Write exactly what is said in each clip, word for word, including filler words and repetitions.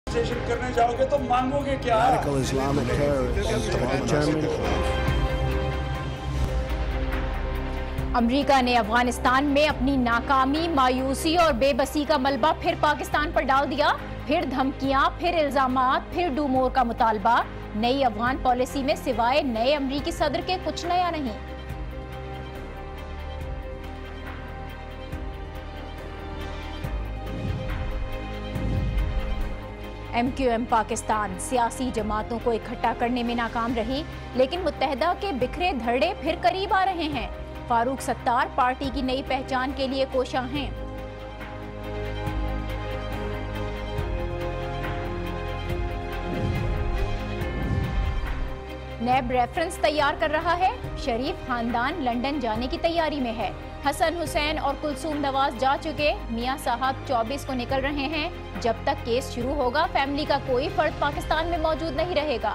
کرنے جاؤ گے تو مانگو گے کیا؟ Radical Islamic terrorists determined. امریکہ نے افغانستان میں اپنی ناکامی، مایوسی اور بے بسی کا ملبہ پھر پاکستان پر ڈال دیا۔ پھر دھمکیاں، پھر الزامات، پھر ڈو مور کا مطالبہ۔ نئی افغان پالیسی میں سوائے نئے امریکی صدر کے کچھ نیا نہیں۔ ایم کیو ایم پاکستان سیاسی جماعتوں کو اکٹھا کرنے میں ناکام رہی، لیکن متحدہ کے بکھرے دھڑے پھر قریب آ رہے ہیں۔ فاروق ستار پارٹی کی نئی پہچان کے لیے کوشاں ہیں۔ نیب ریفرنس تیار کر رہا ہے۔ شریف خاندان لندن جانے کی تیاری میں ہے۔ حسن حسین اور کلثوم نواز جا چکے، میاں صاحب چوبیس کو نکل رہے ہیں۔ جب تک کیس شروع ہوگا فیملی کا کوئی فرد پاکستان میں موجود نہیں رہے گا۔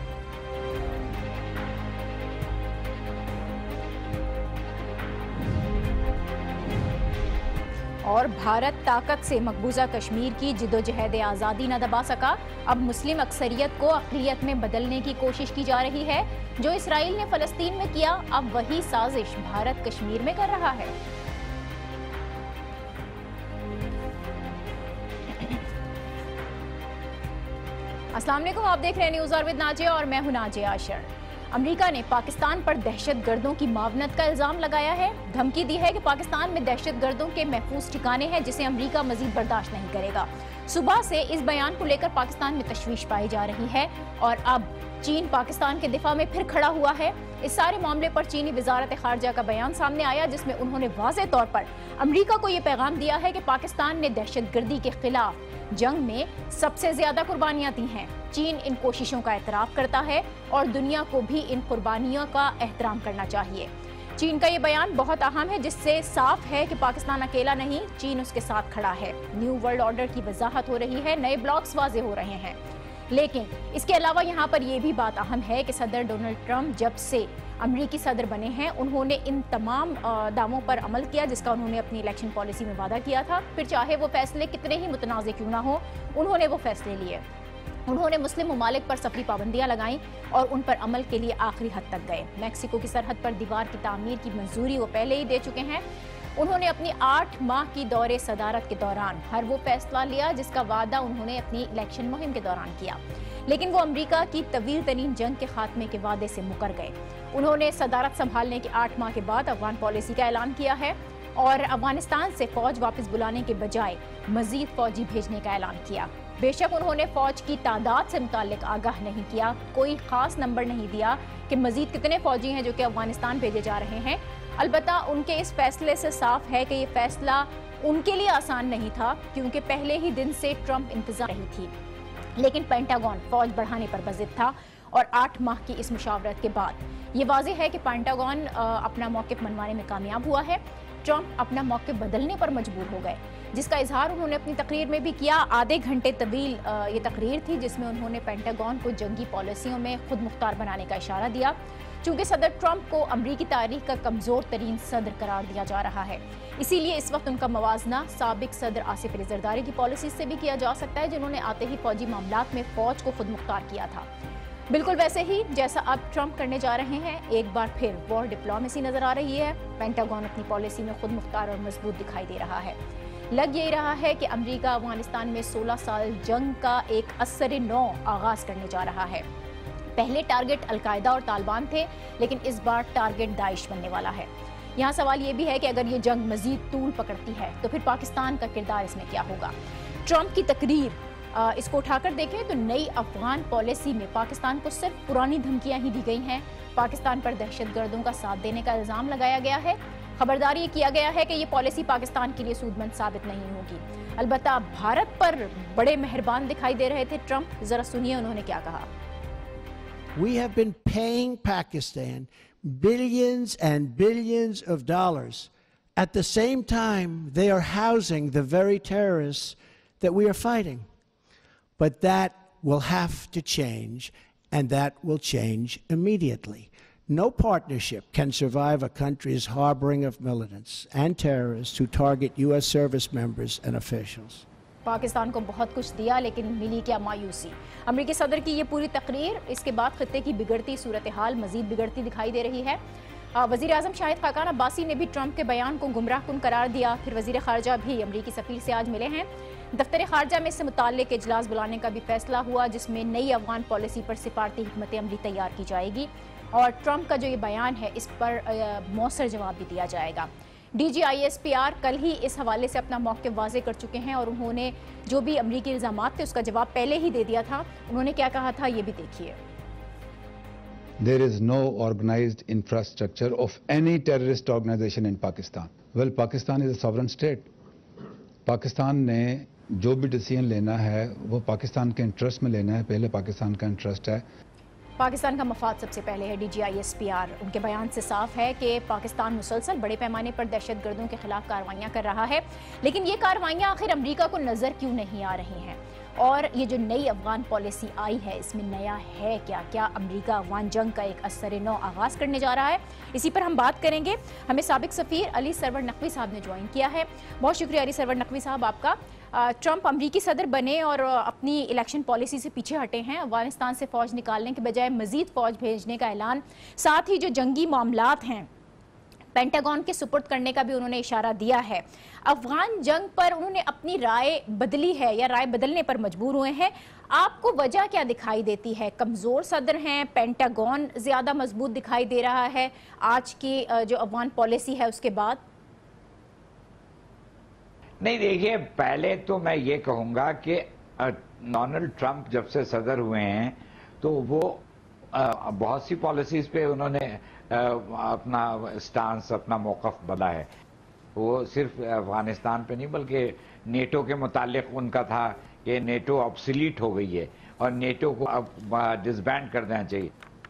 اور بھارت طاقت سے مقبوضہ کشمیر کی جدوجہد آزادی نہ دبا سکا۔ اب مسلم اکثریت کو اقلیت میں بدلنے کی کوشش کی جا رہی ہے۔ جو اسرائیل نے فلسطین میں کیا، اب وہی سازش بھارت کشمیر میں کر رہا ہے۔ السلام علیکم، آپ دیکھ رہے ہیں نیوز آر ود ناجیہ اور میں ہوں ناجیہ عاشر۔ امریکہ نے پاکستان پر دہشت گردوں کی معاونت کا الزام لگایا ہے۔ دھمکی دی ہے کہ پاکستان میں دہشت گردوں کے محفوظ ٹھکانے ہیں جسے امریکہ مزید برداشت نہیں کرے گا۔ صبح سے اس بیان کو لے کر پاکستان میں تشویش پائی جا رہی ہے اور اب چین پاکستان کے دفاع میں پھر کھڑا ہوا ہے۔ اس سارے معاملے پر چینی وزارت خارجہ کا بیان سامنے آیا جس میں انہوں نے واضح طور پر امریکہ کو یہ پیغام دیا ہے کہ پاکستان نے دہشت گردی کے خلاف جنگ میں سب سے زیادہ قربانیاں دی ہیں۔ چین ان کوششوں کا اعتراف کرتا ہے اور دنیا کو بھی ان قربانیوں کا احترام کرنا چاہیے۔ چین کا یہ بیان بہت اہم ہے جس سے صاف ہے کہ پاکستان اکیلا نہیں، چین اس کے ساتھ کھڑا ہے۔ نیو ورلڈ آرڈر کی وضاحت ہو رہی ہے، نئے بلاکس واضح ہو رہے ہیں۔ لیکن اس کے علاوہ یہاں پر یہ بھی بات اہم ہے کہ صدر ڈونلڈ ٹرمپ جب سے امریکی صدر بنے ہیں انہوں نے ان تمام داموں پر عمل کیا جس کا انہوں نے اپنی الیکشن پالیسی میں وعدہ کیا تھا۔ پھر چاہے وہ فیصلے کتنے ہی متنازع کیوں نہ ہوں، انہوں نے وہ فیصلے لیے۔ انہوں نے مسلم ممالک پر سفری پابندیاں لگائیں اور ان پر عمل کے لیے آخری حد تک گئے۔ میکسیکو کی سرحد پر دیوار کی تعمیر کی منظوری وہ پہلے ہی دے چکے ہیں۔ انہوں نے اپنی آٹھ ماہ کی دور صدارت کے دوران ہر وہ فیصلہ لیا جس کا وعدہ انہوں نے اپنی الیکشن مہم کے دوران کیا، لیکن وہ امریکہ کی طویل ترین جنگ کے خاتمے کے وعدے سے مکر گئے۔ انہوں نے صدارت سنبھالنے کے آٹھ ماہ کے بعد افغان پالیسی کا اعلان کیا ہے اور افغانستان سے فوج واپس بلانے کے بجائے مزید فوجی بھیجنے کا اعلان کیا۔ بے شک انہوں نے فوج کی تعداد سے متعلق آگاہ نہیں کیا، کوئی خاص نمبر نہیں دیا کہ مزید کتنے فوجی ہیں جو کہ افغانستان بھیجے جا رہے ہیں۔ البتہ ان کے اس فیصلے سے صاف ہے کہ یہ فیصلہ ان کے لیے آسان نہیں تھا کیونکہ پہلے ہی دن سے ٹرمپ انتظار رہی تھی، لیکن پینٹاگون فوج بڑھانے پر بضد تھا اور آٹھ ماہ کی اس مشاورت کے بعد یہ واضح ہے کہ پینٹاگون اپنا موقف منوانے میں کامیاب ہوا ہے۔ ٹرمپ اپنا موقف بدلنے پر مجبور ہو گئے جس کا اظہار انہوں نے اپنی تقریر میں بھی کیا۔ آدھے گھنٹے طویل یہ تقریر تھی جس میں انہوں نے پینٹاگون کو جنگی پالیسیوں میں خود مختار بنانے کا اشارہ دیا، چونکہ صدر ٹرمپ کو امریکی تاریخ کا کمزور ترین صدر قرار دیا جا رہا ہے۔ اسی لیے اس وقت ان کا موازنہ سابق صدر آصف علی زرداری کی پالیسی سے بھی کیا جا سکتا ہے جنہوں نے آتے ہی فوجی معاملات میں فوج کو خود مختار کیا تھا، بالکل ویسے ہی جیسا اب ٹرمپ کرنے جا رہے ہیں۔ ایک بار پھر وار ڈپلومیسی نظر آ رہی ہے، پینٹاگون اپنی پالیسی میں خود مختار اور مضبوط دکھائی دے رہا ہے۔ لگ یہی رہا ہے کہ امریکہ افغانستان میں سولہ سال جنگ کا ایک اثر نو آغاز کرنے جا رہا ہے۔ پہلے ٹارگٹ القاعدہ اور طالبان تھے لیکن اس بار ٹارگٹ داعش بننے والا ہے۔ یہاں سوال یہ بھی ہے کہ اگر یہ جنگ مزید طول پکڑتی ہے تو پھر پاکستان کا کردار اس میں کیا ہوگا۔ ٹرمپ کی تقریر اس کو اٹھا کر دیکھیں تو نئی افغان پالیسی میں پاکستان کو صرف پرانی دھمکیاں ہی دی گئی ہیں۔ پاکستان پر دہشت گردوں کا ساتھ دینے کا الزام لگایا گیا ہے۔ خبردار یہ کیا گیا ہے کہ یہ پالیسی پاکستان کے لیے سود مند ثابت نہیں ہوگی۔ البتہ بھارت پر بڑے مہربان دکھائی دے رہے تھے ٹرمپ، ذرا سنیے انہوں نے کیا کہا۔ We have been paying Pakistan billions and billions of dollars. At the same time, they are housing the very terrorists that we are fighting. But that will have to change, and that will change immediately. No partnership can survive a country's harboring of militants and terrorists who target U S service members and officials. Pakistan کو بہت کچھ دیا لیکن ملی کیا مایوسی۔ امریکی صدر کی یہ پوری تقریر، اس کے بعد خطے کی بگڑتی صورتحال مزید بگڑتی دکھائی دے رہی ہے۔ وزیر اعظم شاہد خاقان عباسی نے بھی ٹرمپ کے بیان کو گمراہ کن قرار دیا۔ پھر وزیر خارجہ بھی امریکی سفیر سے آج ملے ہیں۔ دفتر خارجہ میں اس سے متعلق اجلاس بلانے کا بھی فیصلہ ہوا، جس میں نئی افغان پالیسی پر سفارتی حکمت عملی تیار کی جائے گی اور ٹرمپ کا جو یہ بیان ہے اس پر مؤثر جواب بھی دیا جائے گا۔ D G I S P R کل ہی اس حوالے سے اپنا موقف واضح کر چکے ہیں اور انہوں نے جو بھی امریکی الزامات تھے اس کا جواب پہلے ہی دے دیا تھا۔ انہوں نے کیا کہا تھا یہ بھی دیکھیے۔ There is no organized infrastructure of any terrorist organization in Pakistan. Well, Pakistan is a sovereign state. Pakistan نے جو بھی ڈیسیژن لینا ہے وہ پاکستان کے انٹرسٹ میں لینا ہے، پہلے پاکستان کا انٹرسٹ ہے۔ پاکستان کا مفاد سب سے پہلے ہے۔ D G I S P R ان کے بیان سے صاف ہے کہ پاکستان مسلسل بڑے پیمانے پر دہشت گردوں کے خلاف کارروائیاں کر رہا ہے، لیکن یہ کارروائیاں آخر امریکہ کو نظر کیوں نہیں آ رہی ہیں؟ اور یہ جو نئی افغان پالیسی آئی ہے اس میں نیا ہے کیا؟ کیا امریکہ افغان جنگ کا ایک اثر نو آغاز کرنے جا رہا ہے؟ اسی پر ہم بات کریں گے۔ ہمیں سابق سفیر علی سرور نقوی صاحب نے جوائن کیا ہے۔ بہت شکریہ علی سرور نقوی صاحب آپ کا۔ ٹرمپ امریکی صدر بنے اور اپنی الیکشن پالیسی سے پیچھے ہٹے ہیں، افغانستان سے فوج نکالنے کے بجائے مزید فوج بھیجنے کا اعلان، ساتھ ہی جو جنگی معاملات ہیں پینٹاگون کے سپرد کرنے کا بھی انہوں نے اشارہ دیا ہے۔ افغان جنگ پر انہوں نے اپنی رائے بدلی ہے یا رائے بدلنے پر مجبور ہوئے ہیں۔ آپ کو وجہ کیا دکھائی دیتی ہے؟ کمزور صدر ہیں، پینٹاگون زیادہ مضبوط دکھائی دے رہا ہے آج کی جو افغان پالیسی ہے اس کے بعد؟ نہیں دیکھیے، پہلے تو میں یہ کہوں گا کہ ڈونلڈ ٹرمپ جب سے صدر ہوئے ہیں تو وہ بہت سی پالیسیز پہ انہوں نے اپنا سٹانس، اپنا موقف بدلا ہے۔ وہ صرف افغانستان پہ نہیں بلکہ نیٹو کے متعلق ان کا تھا کہ نیٹو obsolete ہو گئی ہے اور نیٹو کو اب ڈسبینڈ کر دینا چاہیے۔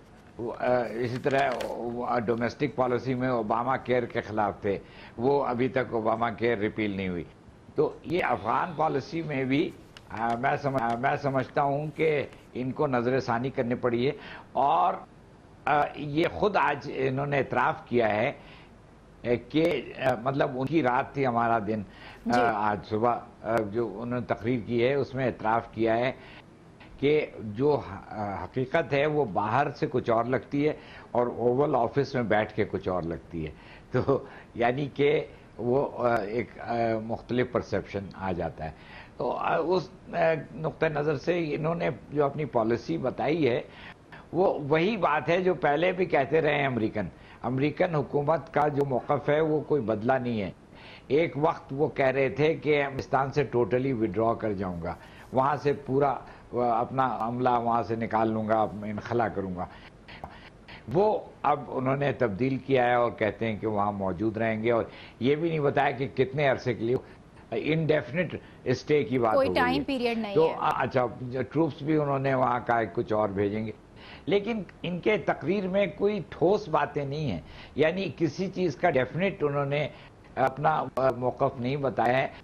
اسی طرح ڈومیسٹک پالیسی میں اوباما کیئر کے خلاف تھے، وہ ابھی تک اوباما کیئر ریپیل نہیں ہوئی۔ تو یہ افغان پالیسی میں بھی میں سمجھ میں سمجھتا ہوں کہ ان کو نظر ثانی کرنی پڑی ہے اور یہ خود آج انہوں نے اعتراف کیا ہے کہ مطلب ان کی رات تھی ہمارا دن، آج صبح جو انہوں نے تقریر کی ہے اس میں اعتراف کیا ہے کہ جو حقیقت ہے وہ باہر سے کچھ اور لگتی ہے اور اوول آفس میں بیٹھ کے کچھ اور لگتی ہے، تو یعنی کہ وہ ایک مختلف پرسیپشن آ جاتا ہے۔ تو اس نقطہ نظر سے انہوں نے جو اپنی پالیسی بتائی ہے وہ وہی بات ہے جو پہلے بھی کہتے رہے ہیں امریکن امریکن حکومت کا جو موقف ہے وہ کوئی بدلا نہیں ہے۔ ایک وقت وہ کہہ رہے تھے کہ افغانستان سے ٹوٹلی وڈرا کر جاؤں گا، وہاں سے پورا اپنا عملہ وہاں سے نکال لوں گا، انخلا کروں گا۔ وہ اب انہوں نے تبدیل کیا ہے اور کہتے ہیں کہ وہاں موجود رہیں گے، اور یہ بھی نہیں بتایا کہ کتنے عرصے کے لیے، انڈیفینٹ اسٹے کی بات ہو گئی ہے۔ کوئی ٹائم پیریڈ نہیں ہے۔ تو اچھا ٹروپس بھی انہوں نے وہاں کا کچھ اور بھیجیں گے، لیکن ان کے تقریر میں کوئی ٹھوس باتیں نہیں ہیں، یعنی کسی چیز کا ڈیفینٹ انہوں نے اپنا موقف نہیں بتایا ہے۔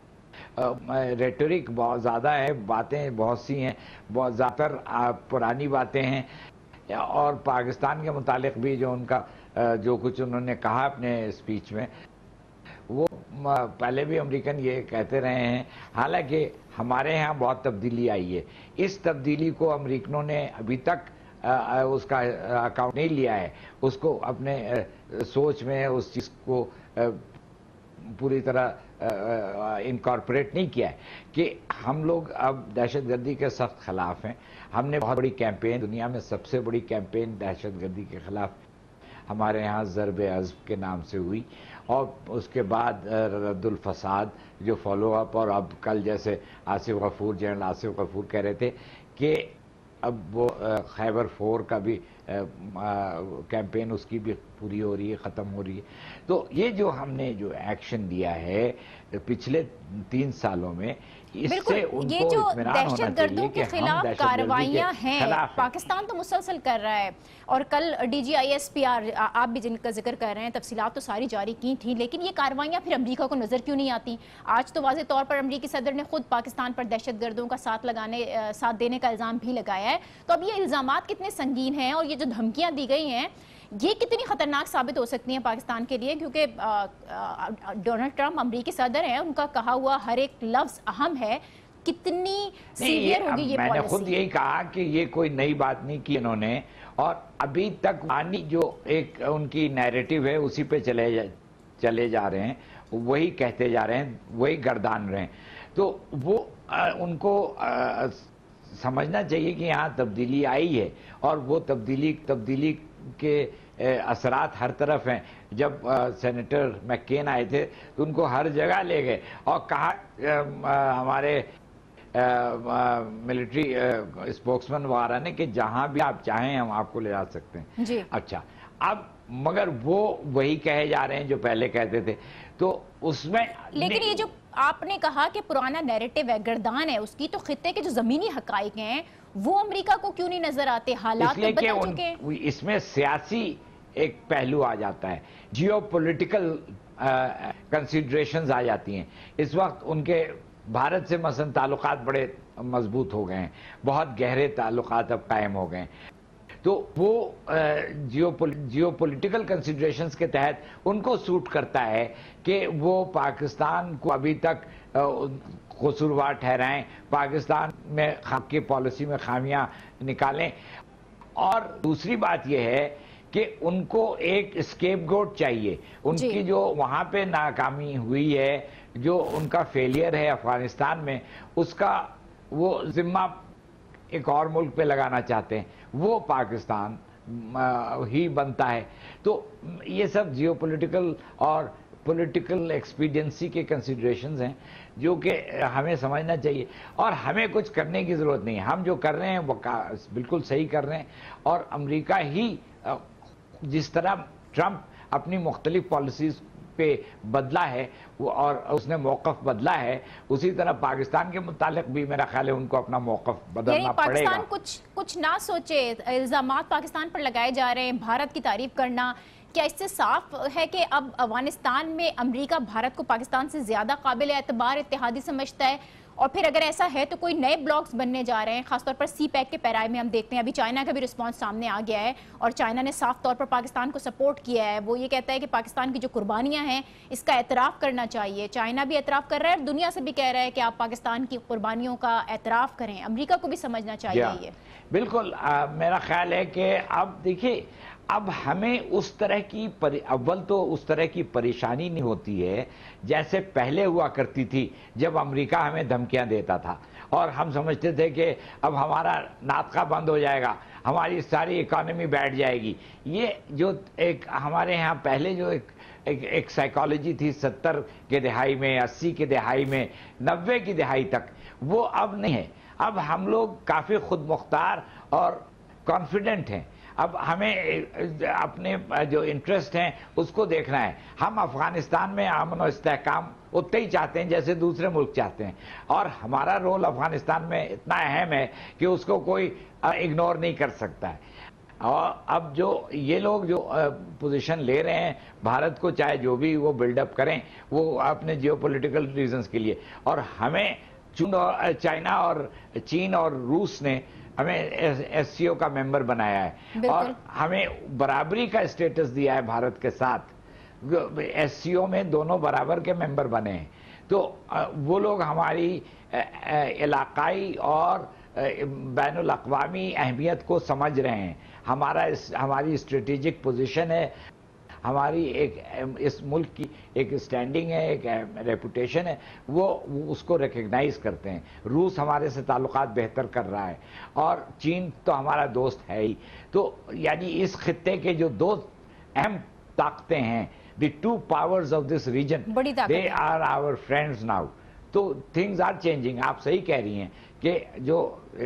ریٹورک بہت زیادہ ہے، باتیں بہت سی ہیں، بہت زیادہ تر پرانی باتیں ہیں، اور پاکستان کے متعلق بھی جو ان کا جو کچھ انہوں نے کہا اپنے اسپیچ میں، وہ پہلے بھی امریکن یہ کہتے رہے ہیں۔ حالانکہ ہمارے ہاں بہت تبدیلی آئی ہے، اس تبدیلی کو امریکنوں نے ابھی تک اس کا اکاؤنٹ نہیں لیا ہے، اس کو اپنے سوچ میں اس چیز کو پوری طرح انکارپوریٹ نہیں کیا ہے کہ ہم لوگ اب دہشت گردی کے سخت خلاف ہیں۔ ہم نے بہت بڑی کیمپین، دنیا میں سب سے بڑی کیمپین دہشت گردی کے خلاف ہمارے ہاں ضرب عضب کے نام سے ہوئی، اور اس کے بعد رد الفساد جو فالو اپ، اور اب کل جیسے آصف غفور جنرل آصف غفور کہہ رہے تھے کہ اب وہ خیبر فور کا بھی کیمپین اس کی بھی پوری ہو رہی ہے، ختم ہو رہی ہے۔ تو یہ جو ہم نے جو ایکشن لیا ہے پچھلے تین سالوں میں، اس سے ان کو اطمینان ہونا چاہیے کہ ہم دہشت کارروائیاں ہیں پاکستان تو مسلسل کر رہا ہے۔ اور کل D G I S P R آپ بھی جن کا ذکر کر رہے ہیں، تفصیلات تو ساری جاری کی تھیں، لیکن یہ کارروائیاں پھر امریکہ کو نظر کیوں نہیں آتی؟ آج تو واضح طور پر امریکی صدر نے خود پاکستان پر دہشت گردوں کا ساتھ لگانے ساتھ دینے کا الزام بھی لگایا ہے۔ تو اب یہ الزامات کتنے سنگین ہیں اور یہ جو دھمکیاں دی گئی ہیں یہ کتنی خطرناک ثابت ہو سکتی ہیں پاکستان کے لیے؟ کیونکہ ڈونلڈ ٹرمپ امریکی صدر ہیں، ان کا کہا ہوا ہر ایک لفظ اہم ہے۔ ہے کتنی سیویئر ہوگی یہ میں نے خود پالیسی؟ یہی کہا کہ یہ کوئی نئی بات نہیں کی انہوں نے، اور ابھی تک آنی جو ایک ان کی نیریٹو ہے اسی پہ چلے جا چلے جا رہے ہیں، وہی کہتے جا رہے ہیں، وہی گردان رہے ہیں. تو وہ ان کو سمجھنا چاہیے کہ یہاں تبدیلی آئی ہے، اور وہ تبدیلی تبدیلی کے اثرات ہر طرف ہیں. جب سینیٹر میک کین آئے تھے تو ان کو ہر جگہ لے گئے اور کہا ہمارے ملٹری اسپوکسمین وغیرہ نے کہ جہاں بھی آپ چاہیں ہم آپ کو لے جا سکتے ہیں. جی اچھا، اب مگر وہ وہی کہے جا رہے ہیں جو پہلے کہتے تھے. تو اس میں لیکن یہ جو آپ نے کہا کہ پرانا نیریٹو ہے، گردان ہے اس کی، تو خطے کے جو زمینی حقائق ہیں وہ امریکہ کو کیوں نہیں نظر آتے؟ حالات تو بدل چکے ہیں. اس میں سیاسی ایک پہلو آ جاتا ہے، جیو پولیٹیکل کنسیڈریشنز آ جاتی ہیں. اس وقت ان کے بھارت سے مثلا تعلقات بڑے مضبوط ہو گئے ہیں، بہت گہرے تعلقات اب قائم ہو گئے ہیں. تو وہ جیو پولیٹیکل کنسیڈریشنز کے تحت ان کو سوٹ کرتا ہے کہ وہ پاکستان کو ابھی تک قصوروار ٹھہرائیں، پاکستان میں خاک کی پالیسی میں خامیاں نکالیں. اور دوسری بات یہ ہے کہ ان کو ایک اسکیپ گوٹ چاہیے. ان جی. کی جو وہاں پہ ناکامی ہوئی ہے، جو ان کا فیلئر ہے افغانستان میں، اس کا وہ ذمہ ایک اور ملک پہ لگانا چاہتے ہیں، وہ پاکستان ہی بنتا ہے. تو یہ سب جیو پولیٹیکل اور پولیٹیکل ایکسپیڈینسی کے کنسیڈریشنز ہیں جو کہ ہمیں سمجھنا چاہیے، اور ہمیں کچھ کرنے کی ضرورت نہیں ہے. ہم جو کر رہے ہیں وہ بالکل صحیح کر رہے ہیں، اور امریکہ ہی جس طرح ٹرمپ اپنی مختلف پالیسیز پہ بدلا ہے اور اس نے موقف بدلا ہے، اسی طرح پاکستان کے متعلق بھی میرا خیال ہے ان کو اپنا موقف بدلنا یعنی پڑے گا. پاکستان کچھ کچھ نہ سوچے، الزامات پاکستان پر لگائے جا رہے ہیں، بھارت کی تعریف کرنا، کیا اس سے صاف ہے کہ اب افغانستان میں امریکہ بھارت کو پاکستان سے زیادہ قابل اعتبار اتحادی سمجھتا ہے؟ اور پھر اگر ایسا ہے تو کوئی نئے بلاکس بننے جا رہے ہیں، خاص طور پر سی پیک کے پیرائی میں ہم دیکھتے ہیں ابھی چائنا کا بھی رسپانس سامنے آ گیا ہے، اور چائنا نے صاف طور پر پاکستان کو سپورٹ کیا ہے. وہ یہ کہتا ہے کہ پاکستان کی جو قربانیاں ہیں اس کا اعتراف کرنا چاہیے. چائنا بھی اعتراف کر رہا ہے اور دنیا سے بھی کہہ رہا ہے کہ آپ پاکستان کی قربانیوں کا اعتراف کریں. امریکہ کو بھی سمجھنا چاہیے یہ. بالکل. میرا خیال ہے کہ اب دیکھیے، اب ہمیں اس طرح کی اول تو اس طرح کی پریشانی نہیں ہوتی ہے جیسے پہلے ہوا کرتی تھی جب امریکہ ہمیں دھمکیاں دیتا تھا، اور ہم سمجھتے تھے کہ اب ہمارا ناطقہ بند ہو جائے گا، ہماری ساری اکانومی بیٹھ جائے گی. یہ جو ایک ہمارے ہاں پہلے جو ایک ایک سائیکالوجی تھی ستر کے دہائی میں، اسی کے دہائی میں، نوے کی دہائی تک، وہ اب نہیں ہے. اب ہم لوگ کافی خود مختار اور کانفیڈنٹ ہیں. اب ہمیں اپنے جو انٹرسٹ ہیں اس کو دیکھنا ہے. ہم افغانستان میں امن و استحکام اتنا ہی چاہتے ہیں جیسے دوسرے ملک چاہتے ہیں، اور ہمارا رول افغانستان میں اتنا اہم ہے کہ اس کو کوئی اگنور نہیں کر سکتا ہے. اور اب جو یہ لوگ جو پوزیشن لے رہے ہیں بھارت کو، چاہے جو بھی وہ بلڈ اپ کریں، وہ اپنے جیو پولیٹیکل ریزنز کے لیے، اور ہمیں چائنا اور چین اور روس نے ہمیں ایس سی او کا ممبر بنایا ہے، اور ہمیں برابری کا اسٹیٹس دیا ہے بھارت کے ساتھ. ایس سی او میں دونوں برابر کے ممبر بنے ہیں. تو وہ لوگ ہماری علاقائی اور بین الاقوامی اہمیت کو سمجھ رہے ہیں. ہمارا ہماری اسٹریٹجک پوزیشن ہے، ہماری ایک اس ملک کی ایک اسٹینڈنگ ہے، ایک ریپوٹیشن ہے، وہ اس کو ریکگنائز کرتے ہیں. روس ہمارے سے تعلقات بہتر کر رہا ہے، اور چین تو ہمارا دوست ہے ہی. تو یعنی اس خطے کے جو دو اہم طاقتیں ہیں، the two powers of this region, they are our friends now. تو تھنگز آر چینجنگ. آپ صحیح کہہ رہی ہیں کہ جو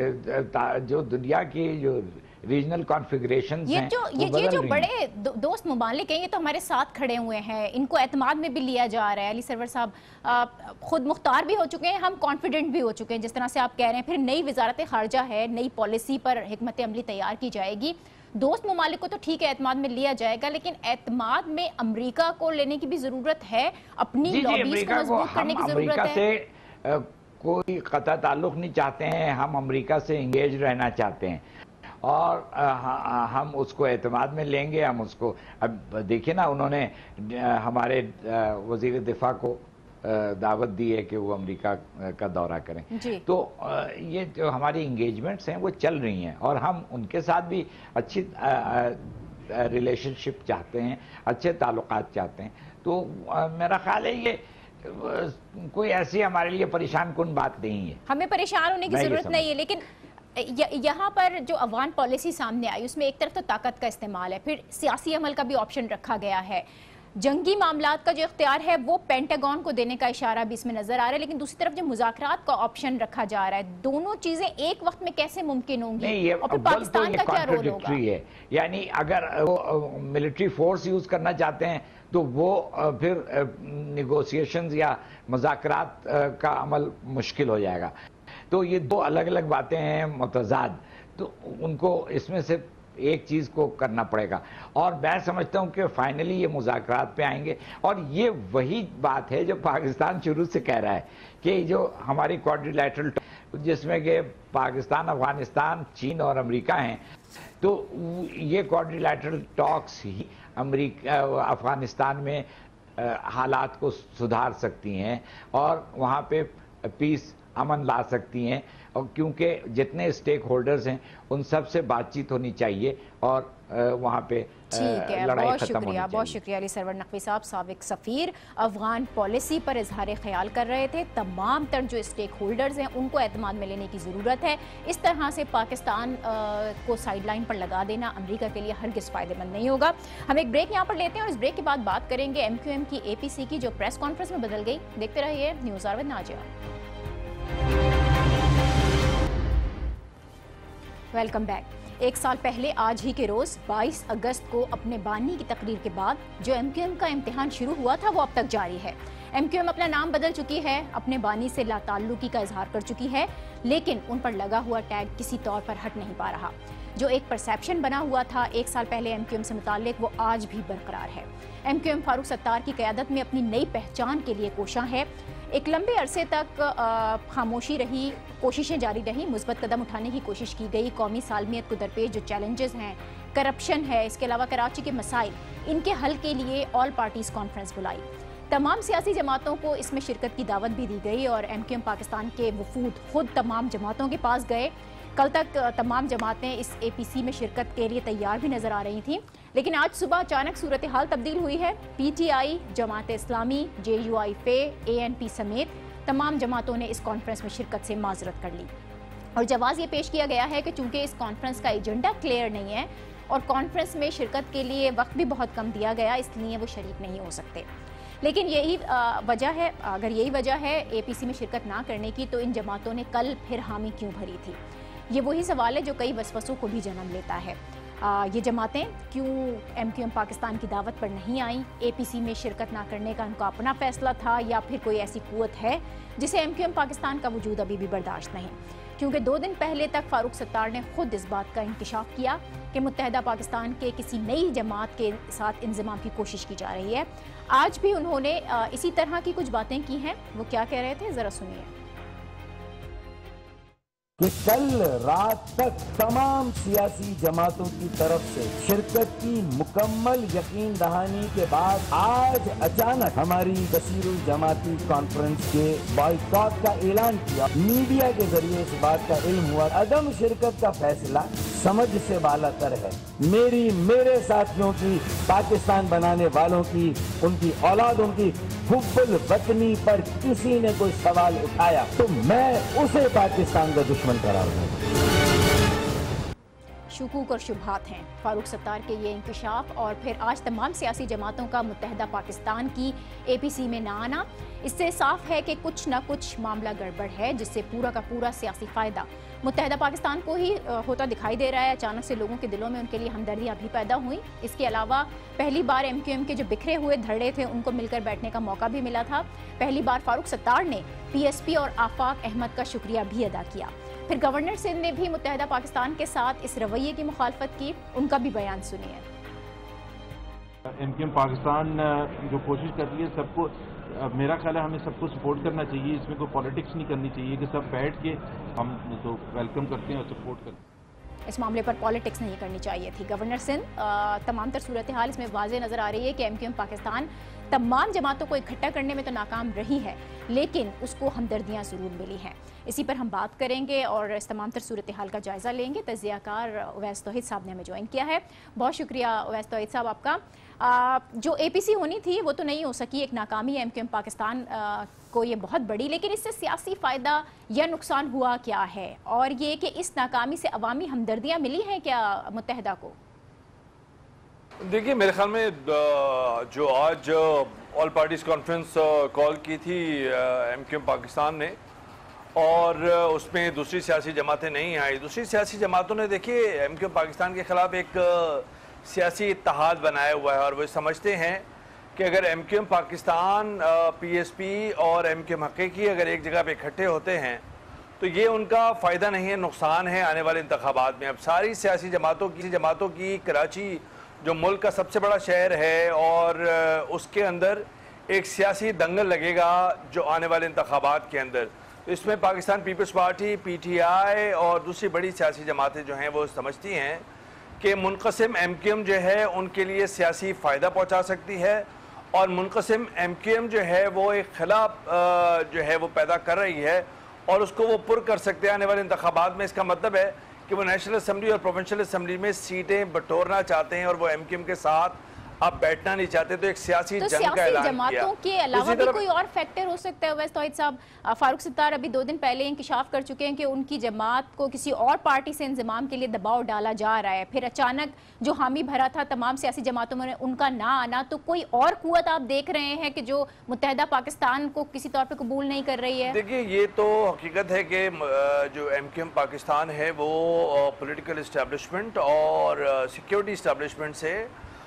جو دنیا کی جو ریجنل کانفیگریشنز ہیں، یہ جو بڑے دوست ممالک ہیں یہ تو ہمارے ساتھ کھڑے ہوئے ہیں، ان کو اعتماد میں بھی لیا جا رہا ہے. علی سرور صاحب خود مختار بھی ہو چکے ہیں، ہم کانفیڈنٹ بھی ہو چکے ہیں جس طرح سے آپ کہہ رہے ہیں. پھر نئی وزارت خارجہ ہے، نئی پالیسی پر حکمت عملی تیار کی جائے گی. دوست ممالک کو تو ٹھیک ہے اعتماد میں لیا جائے گا، لیکن اعتماد میں امریکہ کو لینے کی بھی ضرورت ہے، اپنی لابیز کو مضبوط کرنے کی ضرورت ہے. سے کوئی قطع تعلق نہیں چاہتے ہیں، ہم امریکہ سے انگیج رہنا چاہتے ہیں، اور ہم اس کو اعتماد میں لیں گے. ہم اس کو اب دیکھیں نا، انہوں نے ہمارے وزیر دفاع کو دعوت دی ہے کہ وہ امریکہ کا دورہ کریں. تو یہ جو ہماری انگیجمنٹس ہیں وہ چل رہی ہیں اور ہم ان کے ساتھ بھی اچھی ریلیشن شپ چاہتے ہیں, اچھے تعلقات چاہتے ہیں. تو میرا خیال ہے یہ کوئی ایسی ہمارے لیے پریشان کن بات نہیں ہے, ہمیں پریشان ہونے کی ضرورت نہیں ہے. لیکن یہاں پر جو افغان پالیسی سامنے آئی اس میں ایک طرف تو طاقت کا استعمال ہے, پھر سیاسی عمل کا بھی آپشن رکھا گیا ہے, جنگی معاملات کا جو اختیار ہے وہ پینٹاگون کو دینے کا اشارہ بھی اس میں نظر آ رہا ہے, لیکن دوسری طرف جو مذاکرات کا آپشن رکھا جا رہا ہے, دونوں چیزیں ایک وقت میں کیسے ممکن ہوں گی اور پھر پاکستان کا کیا رول ہوگا؟ یعنی اگر وہ ملٹری فورس یوز کرنا چاہتے ہیں تو وہ پھر نیگوسیشنز یا مذاکرات کا عمل مشکل ہو جائے گا. تو یہ دو الگ الگ باتیں ہیں متضاد, تو ان کو اس میں سے ایک چیز کو کرنا پڑے گا. اور میں سمجھتا ہوں کہ فائنلی یہ مذاکرات پہ آئیں گے, اور یہ وہی بات ہے جو پاکستان شروع سے کہہ رہا ہے کہ جو ہماری کوادریلیٹرل جس میں کہ پاکستان, افغانستان, چین اور امریکہ ہیں, تو یہ کوادریلیٹرل ٹاکس ہی امریکہ افغانستان میں حالات کو سدھار سکتی ہیں اور وہاں پہ پیس امن لا سکتی ہیں, اور کیونکہ جتنے اسٹیک ہولڈرز ہیں ان سب سے بات چیت ہونی چاہیے اور وہاں پہ لڑائی ختم ہونی چاہیے. بہت شکریہ علی سرور نقوی صاحب, سابق سفیر, افغان پالیسی پر اظہار خیال کر رہے تھے. تمام تر جو اسٹیک ہولڈرز ہیں ان کو اعتماد میں لینے کی ضرورت ہے. اس طرح سے پاکستان کو سائیڈ لائن پر لگا دینا امریکہ کے لیے ہرگز فائدہ مند نہیں ہوگا. ہم ایک بریک یہاں پر لیتے ہیں اور اس بریک کے بعد بات کریں گے ایم کیو ایم کی اے پی سی کی جو پریس کانفرنس میں بدل گئی. دیکھتے رہیے news hour with Najia. Welcome back. ایک سال پہلے آج ہی کے روز بائیس اگست کو اپنے بانی کی تقریر کے بعد جو ایم کیو ایم کا امتحان شروع ہوا تھا وہ اب تک جاری ہے. ایم کیو ایم اپنا نام بدل چکی ہے, اپنے بانی سے لا تعلقی کا اظہار کر چکی ہے, لیکن ان پر لگا ہوا ٹیگ کسی طور پر ہٹ نہیں پا رہا. جو ایک پرسیپشن بنا ہوا تھا ایک سال پہلے ایم کیو ایم سے متعلق وہ آج بھی برقرار ہے. M Q M Farooq Sattar کی قیادت میں اپنی نئی پہچان کے لیے کوشاں ہے. ایک لمبے عرصے تک خاموشی رہی, کوششیں جاری رہیں, مثبت قدم اٹھانے کی کوشش کی گئی. قومی سالمیت کو درپیش جو چیلنجز ہیں, کرپشن ہے, اس کے علاوہ کراچی کے مسائل, ان کے حل کے لیے آل پارٹیز کانفرنس بلائی. تمام سیاسی جماعتوں کو اس میں شرکت کی دعوت بھی دی گئی اور ایم کیو ایم پاکستان کے وفود خود تمام جماعتوں کے پاس گئے. کل تک تمام جماعتیں اس اے پی سی میں شرکت کے لیے تیار بھی نظر آ رہی تھیں, لیکن آج صبح اچانک صورتحال تبدیل ہوئی ہے. P T I, Jamaat Islami, J you I Fe, a N P سمیت تمام جماعتوں نے اس کانفرنس میں شرکت سے معذرت کر لی اور جواز یہ پیش کیا گیا ہے کہ چونکہ اس کانفرنس کا ایجنڈا کلیئر نہیں ہے اور کانفرنس میں شرکت کے لیے وقت بھی بہت کم دیا گیا, اس لیے وہ شریک نہیں ہو سکتے. لیکن یہی وجہ ہے, اگر یہی وجہ ہے اے پی سی میں شرکت نہ کرنے کی, تو ان جماعتوں نے کل پھر حامی کیوں بھری تھی؟ یہ وہی سوال ہے جو کئی وسوسوں کو بھی جنم لیتا ہے. آ, یہ جماعتیں کیوں ایم کیو ایم پاکستان کی دعوت پر نہیں آئیں؟ اے پی سی میں شرکت نہ کرنے کا ان کا اپنا فیصلہ تھا یا پھر کوئی ایسی قوت ہے جسے ایم کیو ایم پاکستان کا وجود ابھی بھی برداشت نہیں؟ کیونکہ دو دن پہلے تک فاروق ستار نے خود اس بات کا انکشاف کیا کہ متحدہ پاکستان کے کسی نئی جماعت کے ساتھ انضمام کی کوشش کی جا رہی ہے. آج بھی انہوں نے اسی طرح کی کچھ باتیں کی ہیں. وہ کیا کہہ رہے تھے, ذرا سنیے. کہ کل رات تک تمام سیاسی جماعتوں کی طرف سے شرکت کی مکمل یقین دہانی کے بعد آج اچانک ہماری کثیر الجماعتی کانفرنس کے بائیکاٹ کا اعلان کیا. میڈیا کے ذریعے اس بات کا علم ہوا. عدم شرکت کا فیصلہ سمجھ سے بالا تر ہے. میری میرے ساتھیوں کی, پاکستان بنانے والوں کی, ان کی اولادوں کی حب الوطنی پر کسی نے کوئی سوال اٹھایا تو میں اسے پاکستان کا دشمن قرار دوں. شکوک اور شبہات ہیں فاروق ستار کے یہ انکشاف اور پھر آج تمام سیاسی جماعتوں کا متحدہ پاکستان کی اے پی سی میں نہ آنا. اس سے صاف ہے کہ کچھ نہ کچھ معاملہ گڑبڑ ہے جس سے پورا کا پورا سیاسی فائدہ متحدہ پاکستان کو ہی ہوتا دکھائی دے رہا ہے. اچانک سے لوگوں کے دلوں میں ان کے لیے ہمدردیاں بھی پیدا ہوئیں. اس کے علاوہ پہلی بار ایم کیو ایم کے جو بکھرے ہوئے دھڑے تھے ان کو مل کر بیٹھنے کا موقع بھی ملا تھا. پہلی بار فاروق ستار نے پی ایس پی اور آفاق احمد کا شکریہ بھی ادا کیا. پھر گورنر سندھ نے بھی متحدہ پاکستان کے ساتھ اس رویے کی مخالفت کی. ان کا بھی بیان سنیے. ایم کیو ایم پاکستان جو کوشش کر رہی ہے سب کو, میرا خیال ہے ہمیں سب کو سپورٹ کرنا چاہیے. اس میں کوئی پالیٹکس نہیں کرنی چاہیے کہ سب بیٹھ کے ہم تو ویلکم کرتے ہیں اور سپورٹ کرتے ہیں. इस मामले पर पॉलिटिक्स नहीं करनी चाहिए थी। गवर्नर सिंध तमाम तर सूरत हाल इसमें वाज़ेह नज़र आ रही है कि एम क्यू एम पाकिस्तान तमाम जमातों को इकट्ठा करने में तो नाकाम रही है, लेकिन उसको हमदर्दियाँ ज़रूर मिली हैं। इसी पर हम बात करेंगे और इस तमाम तर सूरत हाल का जायज़ा लेंगे। तज़ियाकार उवैस तौहीद साहब ने हमें ज्वाइन किया है। बहुत शुक्रिया उवैस तौहीद साहब आपका। आ, जो ए पी सी होनी थी वो तो नहीं हो सकी, एक नाकामी है एम क्यू एम पाकिस्तान आ, को ये बहुत बड़ी, लेकिन इससे सियासी फ़ायदा या नुकसान हुआ क्या है, और ये कि इस नाकामी से अवामी हमदर्दियाँ मिली हैं क्या मुत्तहदा को? देखिए, मेरे ख्याल में जो आज ऑल पार्टीज़ कॉन्फ्रेंस कॉल की थी एम क्यू एम पाकिस्तान ने, और उसमें दूसरी सियासी जमातें नहीं आई। दूसरी सियासी जमातों ने देखिए एम क्यू एम पाकिस्तान के ख़िलाफ़ एक सियासी इत्तेहाद बनाया हुआ है, और वो समझते हैं कि अगर M Q M Pakistan, P S P और एम क्यू एम हकीकी अगर एक जगह पे इकट्ठे होते हैं तो ये उनका फ़ायदा नहीं है, नुकसान है आने वाले इंतखाबात में। अब सारी सियासी जमातों की जमातों की कराची जो मुल्क का सबसे बड़ा शहर है, और उसके अंदर एक सियासी दंगल लगेगा जो आने वाले इंतखाबात के अंदर। तो इसमें Pakistan Peoples Party, P T I और दूसरी बड़ी सियासी जमातें जो हैं वो समझती हैं कि मुनक़सिम एम क्यू एम जो है उनके लिए सियासी फ़ायदा पहुंचा सकती है, और मुनक़सिम एम क्यू एम जो है वो एक खिलाफ जो है वो पैदा कर रही है, और उसको वो पुर कर सकते हैं आने वाले इंतखाबात में। इसका मतलब है कि वो नेशनल असम्बली और प्रोविंशियल असम्बली में सीटें बटोरना चाहते हैं, और वो एम क्यू एम के साथ आप बैठना नहीं चाहते, तो एक सियासी तो जंग का ऐलान किया। जमातों के अलावा भी कोई और फैक्टर हो सकता है उवैस तौहीद साहब? फारूक सत्तार अभी दो दिन पहले इंकिशाफ कर चुके हैं कि उनकी जमात को किसी और पार्टी से इंजमाम के लिए दबाव डाला जा रहा है, फिर अचानक जो हामी भरा था तमाम सियासी जमातों में उनका ना आना, तो कोई और कुव्वत आप देख रहे हैं कि जो मुत्तहदा पाकिस्तान को किसी तौर पर कबूल नहीं कर रही है? देखिए, ये तो हकीकत है कि जो एम क्यू एम पाकिस्तान है वो पॉलिटिकल इस्टेब्लिशमेंट और सिक्योरिटी इस्टेब्लिशमेंट से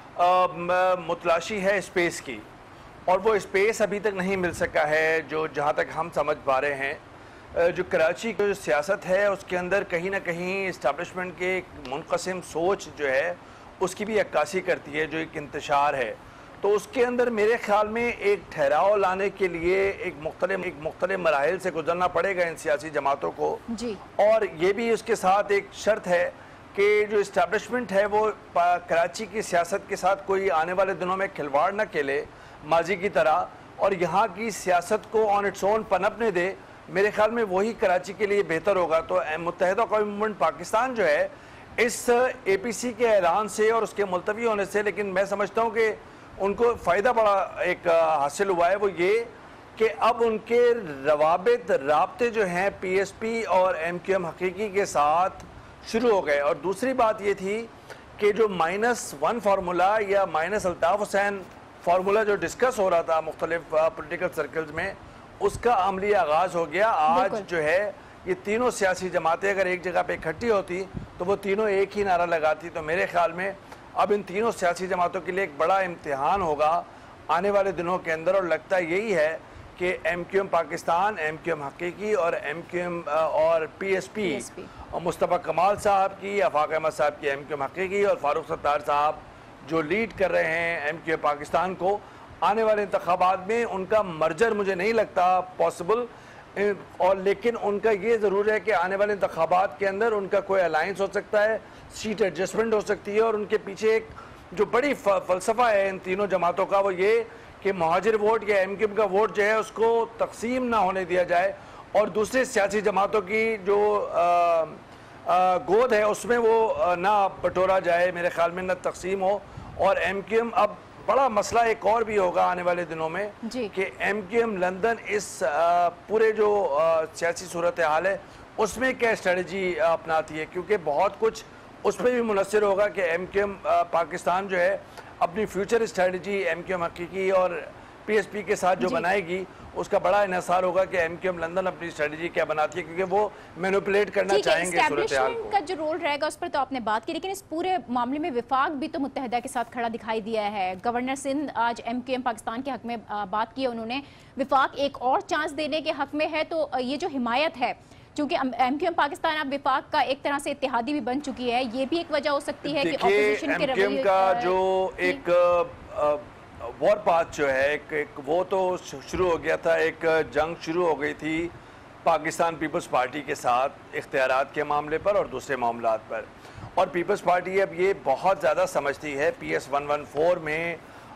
मुतलाशी है स्पेस की, और वो स्पेस अभी तक नहीं मिल सका है। जो जहाँ तक हम समझ पा रहे हैं, जो कराची की जो सियासत है उसके अंदर कहीं ना कहीं इस्टेब्लिशमेंट के एक मुनक़सिम सोच जो है उसकी भी अक्कासी करती है, जो एक इंतशार है। तो उसके अंदर मेरे ख्याल में एक ठहराव लाने के लिए एक मुख्तलिफ एक मुख्तलिफ मराहिल से गुजरना पड़ेगा इन सियासी जमातों को जी। और ये भी उसके साथ एक शर्त है कि जो इस्टेब्लिशमेंट है वो कराची की सियासत के साथ कोई आने वाले दिनों में खिलवाड़ न खेले माजी की तरह, और यहाँ की सियासत को ऑन इट्स ओन पनपने दे। मेरे ख्याल में वही कराची के लिए बेहतर होगा। तो मुत्तहदा कौमी मूवमेंट पाकिस्तान जो है इस ए पी सी के ऐलान से और उसके मुलतवी होने से, लेकिन मैं समझता हूँ कि उनको फ़ायदा बड़ा एक हासिल हुआ है, वो ये कि अब उनके रवाबित राब्ते जो हैं पी एस पी और एम क्यू एम हकीकी के साथ शुरू हो गए। और दूसरी बात ये थी कि जो माइनस वन फार्मूला या माइनस अल्ताफ़ हुसैन फार्मूला जो डिस्कस हो रहा था मुख्तलिफ पॉलिटिकल सर्कल्स में, उसका अमली आगाज़ हो गया। आज जो है ये तीनों सियासी जमातें अगर एक जगह पे इकट्ठी होती तो वो तीनों एक ही नारा लगाती। तो मेरे ख्याल में अब इन तीनों सियासी जमातों के लिए एक बड़ा इम्तिहान होगा आने वाले दिनों के अंदर, और लगता यही है कि M Q M Pakistan, M Q M Haqiqi और एम क्यू एम और पी एस पी और मुस्तफ़ा कमाल साहब की, आफाक अहमद साहब की एम क्यू एम हकीकी और फारूक सत्तार साहब जो लीड कर रहे हैं एम क्यू एम पाकिस्तान को, आने वाले इंतखाबात में उनका मर्जर मुझे नहीं लगता पॉसिबल। और लेकिन उनका ये ज़रूर है कि आने वाले इंतखाबात के अंदर उनका कोई अलाइंस हो सकता है, सीट एडजस्टमेंट हो सकती है, और उनके पीछे एक जो बड़ी फ़लसफ़ा है इन तीनों जमातों का वो ये कि महाजिर वोट या एम क्यू एम का वोट जो है उसको तकसीम ना होने दिया जाए, और दूसरे सियासी जमातों की जो आ, आ, गोद है उसमें वो ना बटोरा जाए, मेरे ख्याल में ना तकसीम हो। और एम क्यू एम अब बड़ा मसला एक और भी होगा आने वाले दिनों में कि एम क्यू एम लंदन इस आ, पूरे जो सियासी सूरत हाल है उसमें क्या स्ट्रेटजी अपनाती है, क्योंकि बहुत कुछ उस पर भी मुनसर होगा कि एम क्यू एम पाकिस्तान जो है अपनी future strategy M Q M Haqiqi और पी एस पी के साथ जो बनाएगी उसका बड़ा इन्हिसार होगा कि एम क्यू एम लंदन अपनी स्ट्रेटजी क्या बनाती है, क्योंकि वो मैनिपुलेट करना चाहेंगे सूरत हाल को। का जो रोल रहेगा उस पर तो आपने बात की, लेकिन इस पूरे मामले में विफाक भी तो मुत्तहदा के साथ खड़ा दिखाई दिया है। गवर्नर सिंध आज एम क्यू एम पाकिस्तान के हक में बात की, उन्होंने विफाक एक और चांस देने के हक में है। तो ये जो हिमायत है, चूंकि एम क्यू एम पाकिस्तान अब विफाक का एक तरह से इत्तेहादी भी बन चुकी है, ये भी एक वजह हो सकती है कि ऑपोजिशन के रवैये का जो एक वॉर पाथ जो है एक, एक वो तो शुरू हो गया था, एक जंग शुरू हो गई थी پاکستان پیپلز پارٹی کے ساتھ اختیارات کے معاملے پر اور دوسرے معاملات پر. اور پیپلز پارٹی اب یہ بہت زیادہ سمجھتی ہے P S one one four میں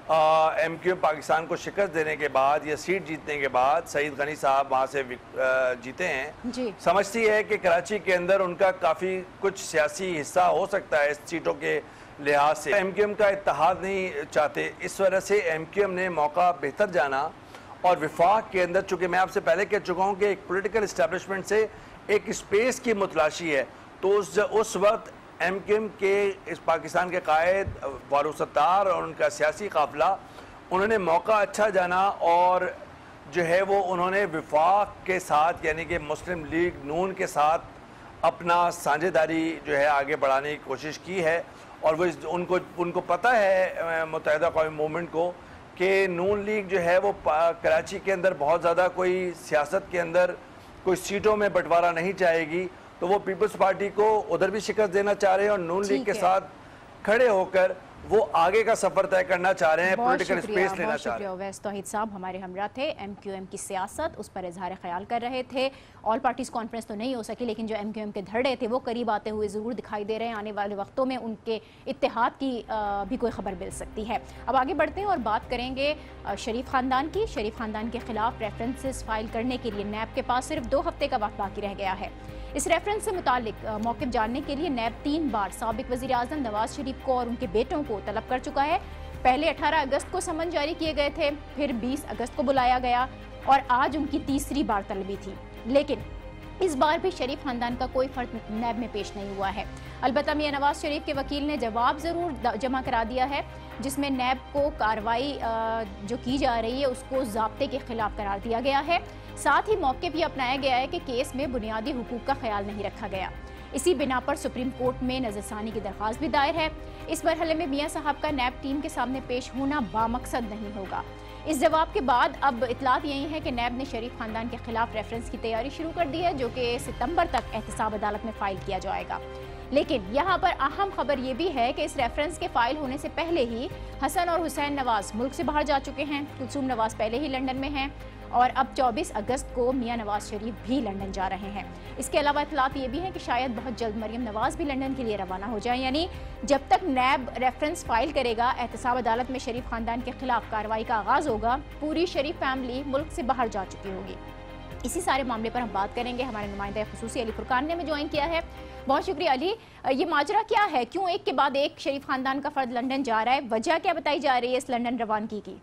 ایم کیو ایم پاکستان کو شکست دینے کے بعد یا سیٹ جیتنے کے بعد سعید غنی صاحب وہاں سے جیتے ہیں, جی. سمجھتی ہے کہ کراچی کے اندر ان کا کافی کچھ سیاسی حصہ ہو سکتا ہے اس سیٹوں کے لحاظ سے. ایم کیو ایم کا اتحاد نہیں چاہتے, اس وجہ سے ایم کیو ایم نے موقع بہتر جانا اور وفاق کے اندر, چونکہ میں آپ سے پہلے کہہ چکا ہوں کہ ایک پولیٹیکل اسٹیبلشمنٹ سے ایک اسپیس کی متلاشی ہے, تو اس وقت ایم کیو ایم کے اس پاکستان کے قائد فاروق ستار اور ان کا سیاسی قافلہ انہوں نے موقع اچھا جانا اور جو ہے وہ انہوں نے وفاق کے ساتھ یعنی کہ مسلم لیگ نون کے ساتھ اپنا سانجھے داری جو ہے آگے بڑھانے کی کوشش کی ہے. اور وہ ان کو ان کو پتہ ہے متحدہ قومی موومنٹ کو کہ نون لیگ جو ہے وہ کراچی کے اندر بہت زیادہ کوئی سیاست کے اندر کوئی سیٹوں میں بٹوارا نہیں چاہے گی, تو وہ پیپلز پارٹی کو ادھر بھی شکست دینا چاہ رہے ہیں اور نون لیگ کے ساتھ کھڑے ہو کر وہ آگے کا سفر طے کرنا چاہ رہے ہیں, پولیٹیکل اسپیس لینا چاہ رہے ہیں. بہت شکریہ اویس توحید صاحب ہمارے ہمراہ تھے. ایم کیو ایم کی سیاست اس پر اظہار خیال کر رہے تھے. آل پارٹیز کانفرنس تو نہیں ہو سکی, لیکن جو ایم کیو ایم کے دھڑے تھے وہ قریب آتے ہوئے ضرور دکھائی دے رہے ہیں. آنے والے وقتوں میں ان کے اتحاد کی بھی کوئی خبر مل سکتی ہے. اب آگے بڑھتے ہیں اور بات کریں گے شریف خاندان کی. شریف خاندان کے خلاف ریفرنسز فائل کرنے کے لیے نیب کے پاس صرف دو ہفتے کا وقت باقی رہ گیا ہے. اس ریفرنس سے متعلق موقف جاننے کے لیے نیب تین بار سابق وزیر اعظم نواز شریف کو اور ان کے بیٹوں کو طلب کر چکا ہے. پہلے اٹھارہ اگست کو سمن جاری کیے گئے تھے, پھر بیس اگست کو بلایا گیا اور آج ان کی تیسری بار طلبی تھی, لیکن اس بار بھی شریف خاندان کا کوئی فرد نیب میں پیش نہیں ہوا ہے. البتہ میاں نواز شریف کے وکیل نے جواب ضرور جمع کرا دیا ہے جس میں نیب کو کارروائی جو کی جا رہی ہے اس کو ضابطے کے خلاف قرار دیا گیا ہے. ساتھ ہی موقف یہ اپنایا گیا ہے کہ کیس میں بنیادی حقوق کا خیال نہیں رکھا گیا. اسی بنا پر سپریم کورٹ میں نظر ثانی کی درخواست بھی دائر ہے. اس مرحلے میں میاں صاحب کا نیب ٹیم کے سامنے پیش ہونا بامقصد نہیں ہوگا. اس جواب کے بعد اب اطلاعات یہی ہے کہ نیب نے شریف خاندان کے خلاف ریفرنس کی تیاری شروع کر دی ہے جو کہ ستمبر تک احتساب عدالت میں فائل کیا جائے گا. لیکن یہاں پر اہم خبر یہ بھی ہے کہ اس ریفرنس کے فائل ہونے سے پہلے ہی حسن اور حسین نواز ملک سے باہر جا چکے ہیں. کلثوم نواز پہلے ہی لنڈن میں ہیں اور اب چوبیس اگست کو میاں نواز شریف بھی لنڈن جا رہے ہیں. اس کے علاوہ اطلاعات یہ بھی ہیں کہ شاید بہت جلد مریم نواز بھی لنڈن کے لیے روانہ ہو جائیں. یعنی جب تک نیب ریفرنس فائل کرے گا احتساب عدالت میں شریف خاندان کے خلاف کارروائی کا آغاز ہوگا, پوری شریف فیملی ملک سے باہر جا چکی ہوگی. اسی سارے معاملے پر ہم بات کریں گے. ہمارے نمائندہ خصوصی علی فرقان نے ہمیں جوائن کیا ہے. بہت شکریہ علی. یہ ماجرا کیا ہے, کیوں ایک کے بعد ایک شریف خاندان کا فرد لنڈن جا رہا ہے, وجہ کیا بتائی جا رہی ہے اس لنڈن روانگی کی؟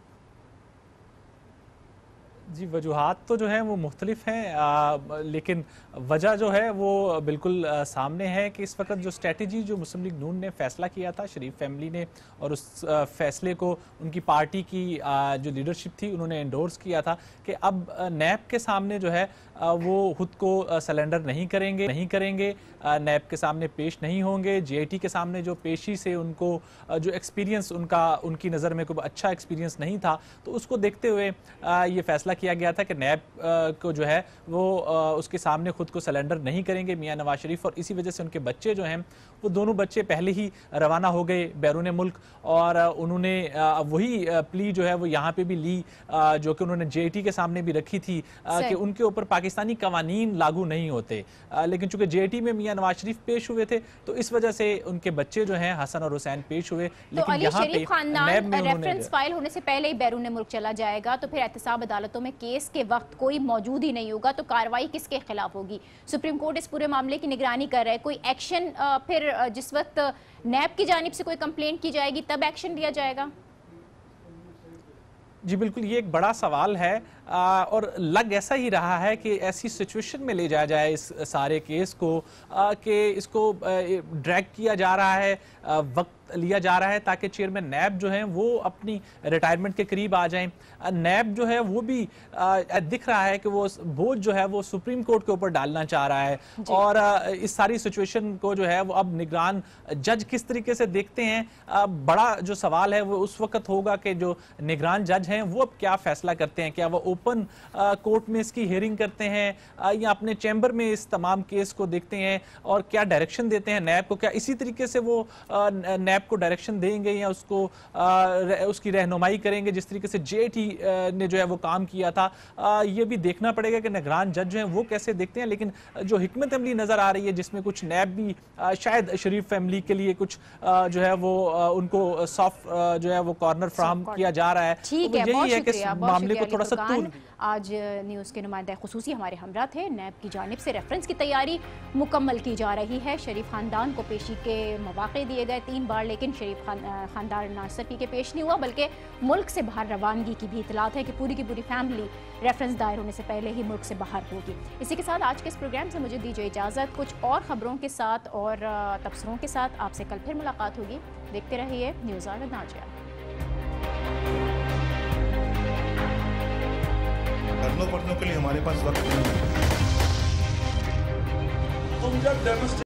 جی وجوہات تو جو ہیں وہ مختلف ہیں, آ, لیکن وجہ جو ہے وہ بالکل سامنے ہے کہ اس وقت جو اسٹریٹجی جو مسلم لیگ نون نے فیصلہ کیا تھا شریف فیملی نے, اور اس فیصلے کو ان کی پارٹی کی جو لیڈرشپ تھی انہوں نے انڈورس کیا تھا کہ اب نیب کے سامنے جو ہے وہ خود کو سلنڈر نہیں کریں گے نہیں کریں گے نیب کے سامنے پیش نہیں ہوں گے. جے اے ٹی کے سامنے جو پیشی سے ان کو جو ایکسپیرینس ان کا ان کی نظر میں کوئی اچھا ایکسپیرینس نہیں تھا, تو اس کو دیکھتے ہوئے یہ فیصلہ کیا گیا تھا کہ نیب کو جو ہے وہ اس کے سامنے خود کو سلنڈر نہیں کریں گے میاں نواز شریف. اور اسی وجہ سے ان کے بچے جو ہیں وہ دونوں بچے پہلے ہی روانہ ہو گئے بیرون ملک, اور انہوں نے وہی پلی جو ہے وہ یہاں پہ بھی لی جو کہ انہوں نے جے اے ٹی کے سامنے بھی رکھی تھی کہ ان کے اوپر پاکستانی قوانین لاگو نہیں ہوتے. لیکن چونکہ جے اے ٹی میں میاں نواز شریف پیش ہوئے تھے تو اس وجہ سے ان کے بچے جو ہیں حسن اور حسین پیش ہوئے. لیکن یہاں پہ شریف خاندان ریفرنس فائل ہونے سے پہلے ہی بیرون ملک چلا جائے گا تو پھر احتساب عدالتوں میں کیس کے وقت کوئی موجود ہی نہیں ہوگا, تو کارروائی کس کے خلاف ہوگی؟ سپریم کورٹ اس پورے معاملے کی نگرانی کر رہا ہے. کوئی ایکشن پھر جس وقت نیب کی جانب سے کوئی کمپلینٹ کی جائے گی تب ایکشن لیا جائے گا؟ جی بالکل, یہ ایک بڑا سوال ہے اور لگ ایسا ہی رہا ہے کہ ایسی سچویشن میں لے جایا جائے اس سارے کیس کو کہ اس کو ڈریگ کیا جا رہا ہے, وقت لیا جا رہا ہے تاکہ چیئرمین نیب جو ہیں وہ اپنی ریٹائرمنٹ کے قریب آ جائیں. نیب جو ہے وہ بھی دکھ رہا ہے کہ وہ بوجھ جو ہے وہ سپریم کورٹ کے اوپر ڈالنا چاہ رہا ہے, اور اس ساری سچویشن کو جو ہے وہ اب نگران جج کس طریقے سے دیکھتے ہیں. بڑا جو سوال ہے وہ اس وقت ہوگا کہ جو نگران جج ہیں وہ اب کیا فیصلہ کرتے ہیں, کیا وہ ओपन कोर्ट में इसकी हियरिंग करते हैं या अपने चैम्बर में इस तमाम केस को देखते हैं और क्या डायरेक्शन देते हैं नैब को? क्या इसी तरीके से वो नैब को डायरेक्शन देंगे या उसको उसकी रहनुमाई करेंगे जिस तरीके से जेटी ने जो है वो काम किया था? ये भी देखना पड़ेगा कि निगरान जज जो हैं वो कैसे देखते हैं। लेकिन जो हिकमत अमली नजर आ रही है जिसमें कुछ नैब भी शायद शरीफ फैमिली के लिए कुछ जो है वो उनको सॉफ्ट जो है वो कॉर्नर फ्राहम किया जा रहा है। ठीक है, यही है कि मामले को थोड़ा सा तूल। आज न्यूज़ के नुमाइंदा खुसूसी हमारे हमरा थे। नैब की जानिब से रेफरेंस की तैयारी मुकम्मल की जा रही है। शरीफ खानदान को पेशी के मौके दिए गए तीन बार, लेकिन शरीफ खान खानदान ना सिर्फ के पेश नहीं हुआ बल्कि मुल्क से बाहर रवानगी की भी इतलात है कि पूरी की पूरी फैमिली रेफरेंस दायर होने से पहले ही मुल्क से बाहर होगी। इसी के साथ आज के इस प्रोग्राम से मुझे दीजिए इजाज़त। कुछ और खबरों के साथ और तबसरों के साथ आपसे कल फिर मुलाकात होगी। देखते रहिए न्यूज़ ऑन विद नाजिया। धरनों पढ़नों के लिए हमारे पास वक्त नहीं है। तुम जब डेमोस्ट्रेट